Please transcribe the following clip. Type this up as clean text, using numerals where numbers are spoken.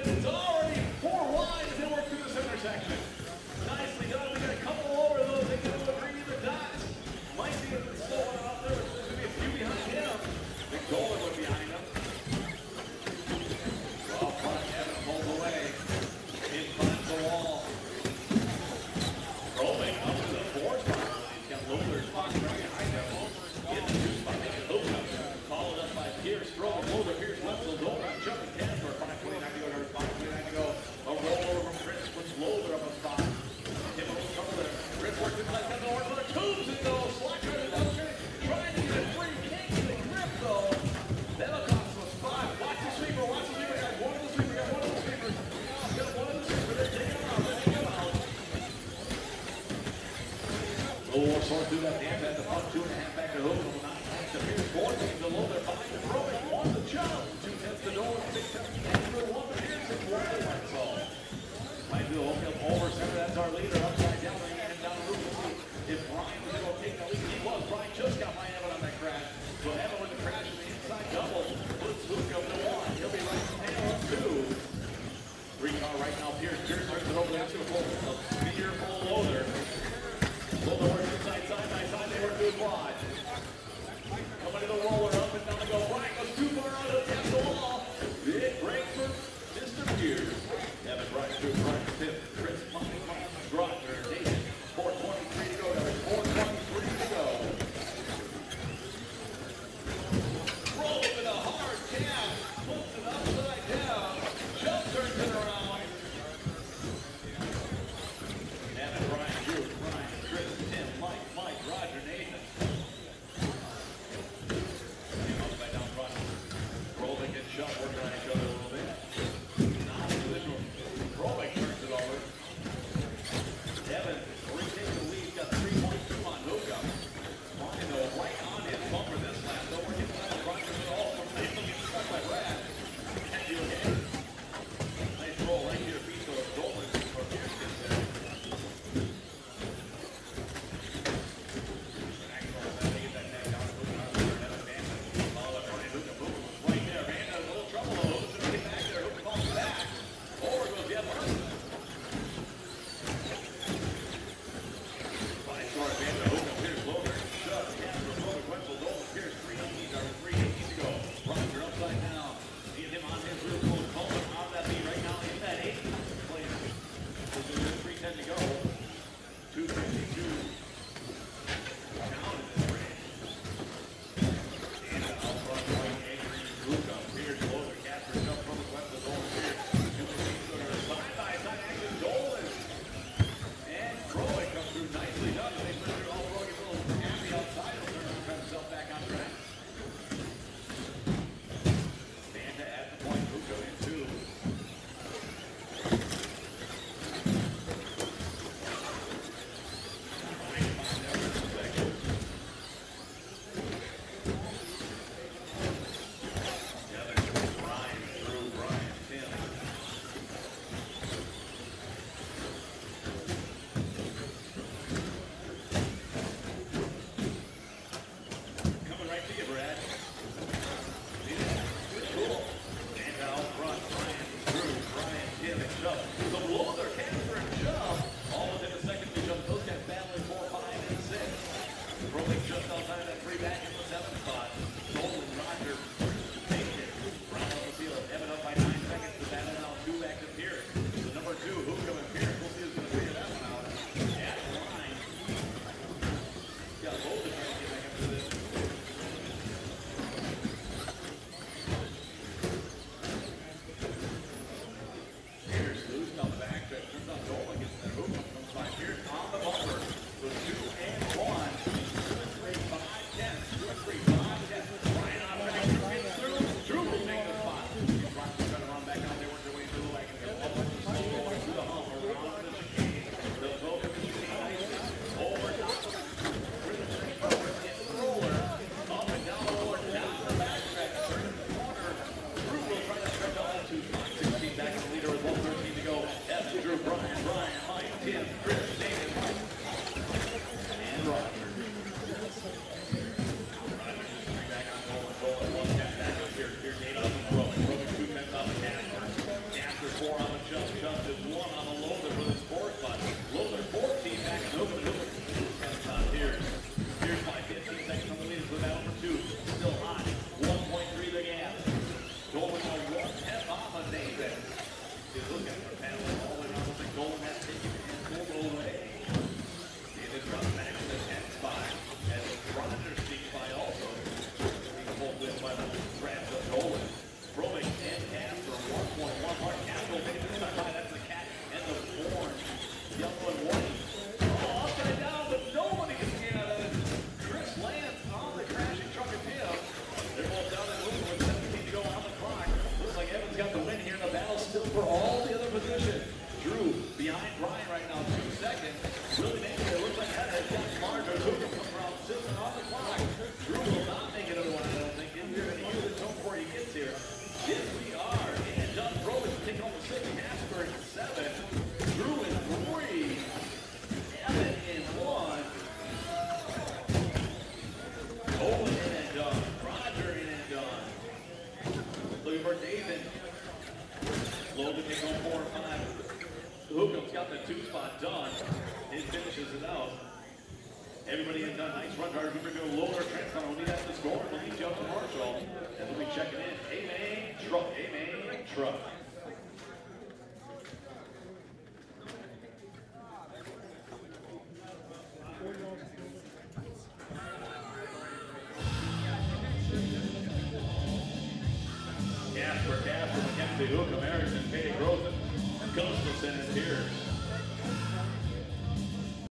It's already 4 wide as they work through the center section. Nicely done. We got a couple over those. They get over 3 the dots. Might be a slow one out there. There's going to be a few behind him. Big Golan would be behind him. Well, front, Evan pulls away. In front of the wall. Rolling up to the 4 spot. He's got Lillard spot right behind him. In the 2 spot, they get Hogan. Followed up by Pierce. Throwing Lillard. Pierce left Lildora. Jumping 10 for 529 to go to 529. still for all the other positions. Drew behind Ryan right now, 2 seconds. Really making it look like that has gotten larger. Hookham comes around 6 and on the clock. Drew will not make another one, I don't think. If you're going to use it before he gets here. Yes, we are. And Doug Rowan taking home 6. Casper in 7. Drew in 3. Evan in 1. Owen in and done. Roger in and done. Looking for Nathan. Logan takes home 4 and 5. Hookham's got the 2 spot done. It finishes it out. Everybody in done. Nice run, Carter. We're going to lower our transfer. We'll need that to score. We'll need you up to Marshall. And we'll be checking in. A-Main Truck. A-Main Truck. Casper, McKenzie, Hookham, Erickson, Katie Rosen, Gustafson is here.